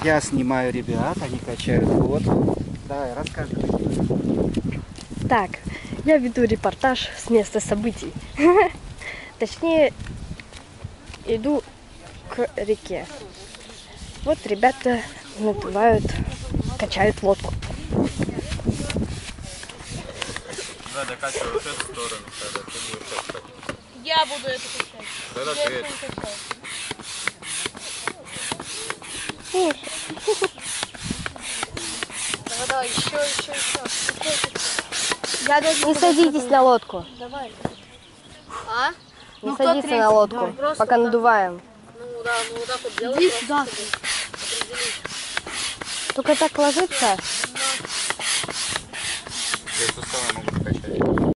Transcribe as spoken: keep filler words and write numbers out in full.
Я снимаю ребят, они качают лодку. Давай, рассказывай. Так, я веду репортаж с места событий. Точнее, иду к реке. Вот ребята надувают, качают лодку. Да, докачивай вот эту сторону, тогда ты будешь это. Я буду это качать. Тогда Я ты это это. не качаю. Давай, давай, еще, еще, еще. Я даже Не садитесь на лодку. Давай. А? Не Ну, кто садиться третий? на лодку, Давай, просто пока так. надуваем. Ну да, ну вот так вот делай. Иди просто, сюда. чтобы определить. Только так ложиться. Я суставы могу